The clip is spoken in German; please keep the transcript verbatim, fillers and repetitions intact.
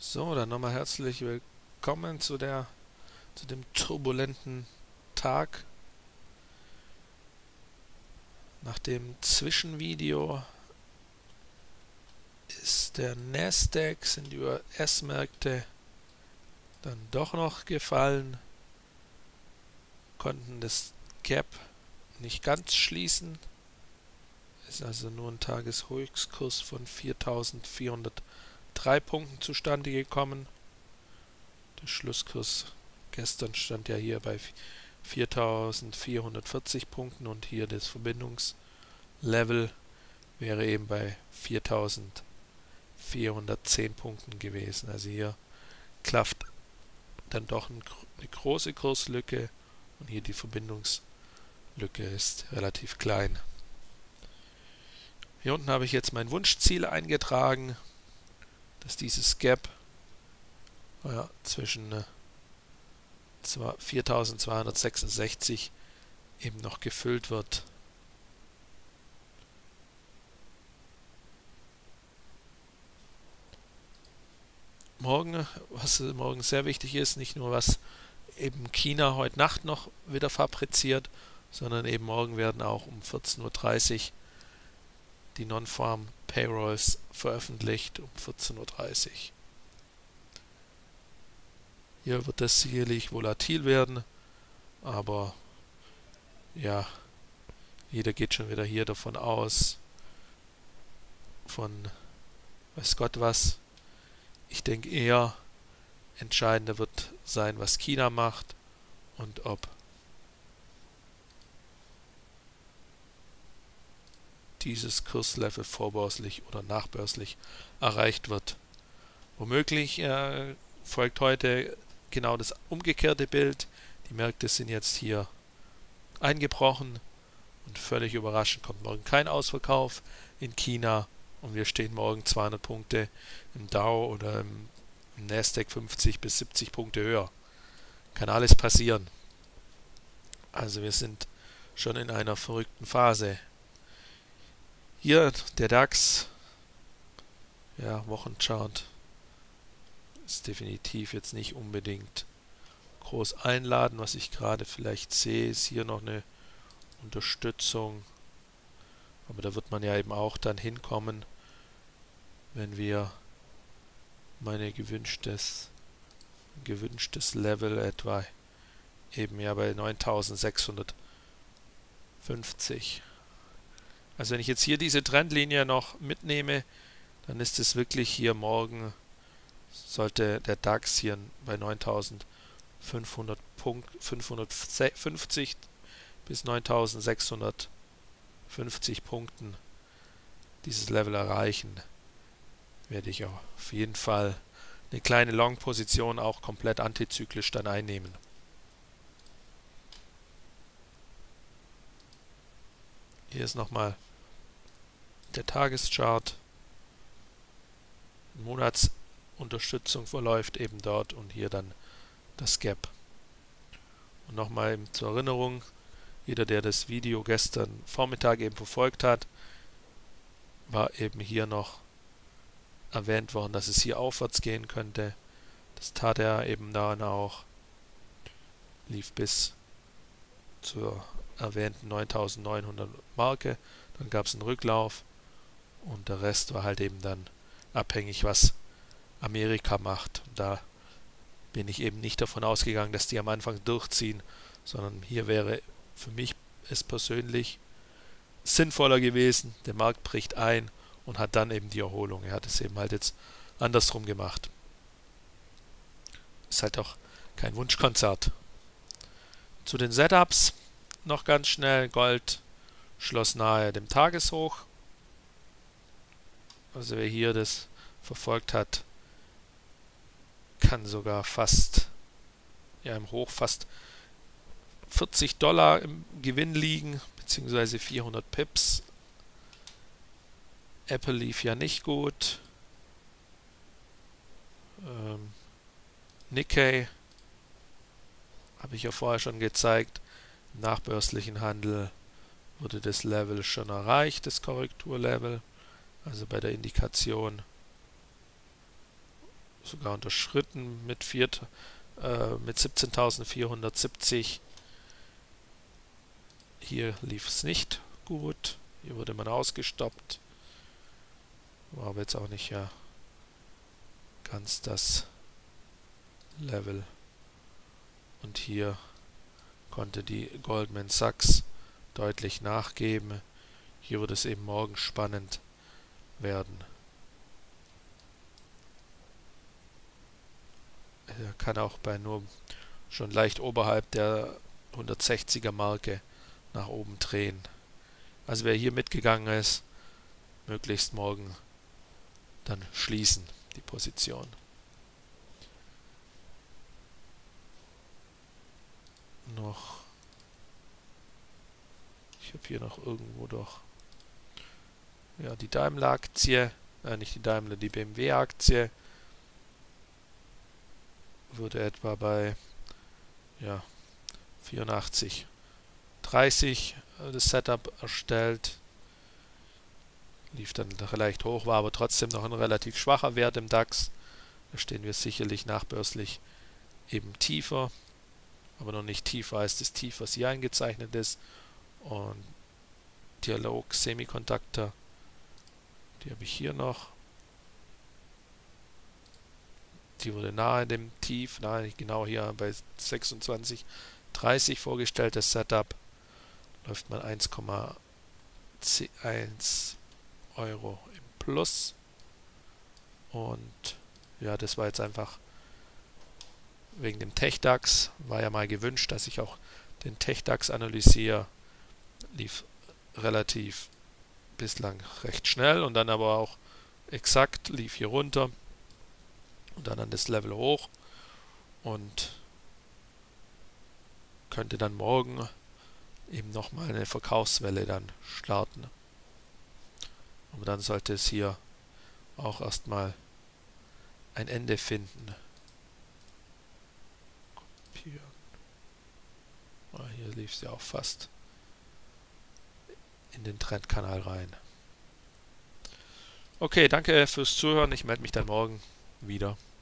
So, dann nochmal herzlich willkommen zu der zu dem turbulenten Tag. Nach dem Zwischenvideo ist der Nasdaq, sind die U S-Märkte dann doch noch gefallen, konnten das Gap nicht ganz schließen. Ist also nur ein Tageshöchstkurs von viertausendvierhundertdrei Punkten zustande gekommen. Der Schlusskurs gestern stand ja hier bei viertausendvierhundertvierzig Punkten und hier das Verbindungslevel wäre eben bei viertausendvierhundertzehn Punkten gewesen. Also hier klafft dann doch eine große Kurslücke und hier die Verbindungslücke ist relativ klein. Hier unten habe ich jetzt mein Wunschziel eingetragen, dass dieses Gap ja, zwischen äh, viertausendzweihundertsechsundsechzig eben noch gefüllt wird. Morgen, was morgen sehr wichtig ist, nicht nur was eben China heute Nacht noch wieder fabriziert, sondern eben morgen werden auch um vierzehn Uhr dreißig die Non-Farm Payrolls veröffentlicht, um vierzehn Uhr dreißig. Hier wird das sicherlich volatil werden, aber ja, jeder geht schon wieder hier davon aus, von weiß Gott was. Ich denke eher, entscheidender wird sein, was China macht und ob dieses Kurslevel vorbörslich oder nachbörslich erreicht wird. Womöglich äh, folgt heute genau das umgekehrte Bild. Die Märkte sind jetzt hier eingebrochen und völlig überraschend kommt morgen kein Ausverkauf in China und wir stehen morgen zweihundert Punkte im Dow oder im, im Nasdaq fünfzig bis siebzig Punkte höher. Kann alles passieren. Also wir sind schon in einer verrückten Phase. Hier der DAX, ja, Wochenchart ist definitiv jetzt nicht unbedingt groß einladen. Was ich gerade vielleicht sehe, ist hier noch eine Unterstützung. Aber da wird man ja eben auch dann hinkommen, wenn wir meine gewünschtes, gewünschtes Level etwa eben ja bei neuntausendsechshundertfünfzig. Also wenn ich jetzt hier diese Trendlinie noch mitnehme, dann ist es wirklich hier morgen, sollte der DAX hier bei neuntausendfünfhundertfünfzig bis neuntausendsechshundertfünfzig Punkten dieses Level erreichen, werde ich auch auf jeden Fall eine kleine Long-Position auch komplett antizyklisch dann einnehmen. Hier ist nochmal der Tageschart. Monatsunterstützung verläuft eben dort und hier dann das Gap. Und nochmal eben zur Erinnerung, jeder, der das Video gestern Vormittag eben verfolgt hat, war eben hier noch erwähnt worden, dass es hier aufwärts gehen könnte. Das tat er eben dann auch. Lief bis zur erwähnten neuntausendneunhundert Marke. Dann gab es einen Rücklauf und der Rest war halt eben dann abhängig, was Amerika macht. Und da bin ich eben nicht davon ausgegangen, dass die am Anfang durchziehen, sondern hier wäre für mich es persönlich sinnvoller gewesen, der Markt bricht ein und hat dann eben die Erholung. Er hat es eben halt jetzt andersrum gemacht. Ist halt auch kein Wunschkonzert. Zu den Setups noch ganz schnell. Gold schloss nahe dem Tageshoch. Also wer hier das verfolgt hat, kann sogar fast, ja im Hoch fast vierzig Dollar im Gewinn liegen, beziehungsweise vierhundert Pips. Apple lief ja nicht gut. Ähm, Nikkei habe ich ja vorher schon gezeigt. Im nachbörslichen Handel wurde das Level schon erreicht, das Korrekturlevel. Also bei der Indikation sogar unterschritten mit, vier, äh, mit siebzehntausendvierhundertsiebzig. Hier lief es nicht gut. Hier wurde man ausgestoppt. War aber jetzt auch nicht ja ganz das Level. Und hier konnte die Goldman Sachs deutlich nachgeben. Hier wird es eben morgen spannend werden. Er kann auch bei nur schon leicht oberhalb der hundertsechziger Marke nach oben drehen. Also wer hier mitgegangen ist, möglichst morgen dann schließen die Position. Noch. Ich habe hier noch irgendwo doch. Ja, die Daimler-Aktie, äh, nicht die Daimler, die B M W-Aktie würde etwa bei ja, vierundachtzig dreißig äh, das Setup erstellt. Lief dann leicht hoch, war aber trotzdem noch ein relativ schwacher Wert im DAX. Da stehen wir sicherlich nachbörslich eben tiefer, aber noch nicht tiefer als das Tief, was hier eingezeichnet ist. Und Dialog Semiconductor, die habe ich hier noch. Die wurde nahe dem Tief, nahe genau hier bei sechsundzwanzig dreißig vorgestellt. Das Setup läuft mal eins Komma eins Euro im Plus. Und ja, das war jetzt einfach wegen dem TechDAX. War ja mal gewünscht, dass ich auch den TechDAX analysiere. Lief relativ bislang recht schnell und dann aber auch exakt, lief hier runter und dann an das Level hoch und könnte dann morgen eben nochmal eine Verkaufswelle dann starten. Aber dann sollte es hier auch erstmal ein Ende finden. Kopieren. Ah, hier lief es ja auch fast in den Trendkanal rein. Okay, danke fürs Zuhören. Ich melde mich dann morgen wieder.